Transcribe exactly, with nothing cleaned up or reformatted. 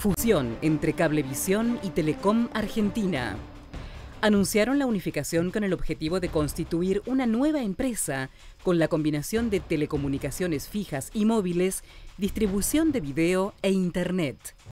Fusión entre Cablevisión y Telecom Argentina. Anunciaron la unificación con el objetivo de constituir una nueva empresa con la combinación de telecomunicaciones fijas y móviles, distribución de video e Internet.